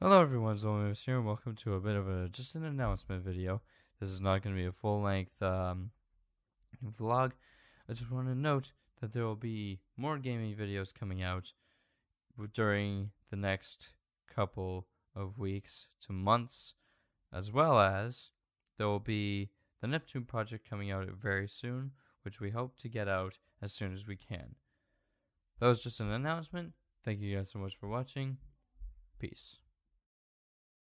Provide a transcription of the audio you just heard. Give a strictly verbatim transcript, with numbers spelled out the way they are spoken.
Hello everyone, Zolomos here, and welcome to a bit of a just an announcement video. This is not going to be a full-length um, vlog. I just want to note that there will be more gaming videos coming out during the next couple of weeks to months, as well as there will be the Neptune project coming out very soon, which we hope to get out as soon as we can. That was just an announcement. Thank you guys so much for watching. Peace.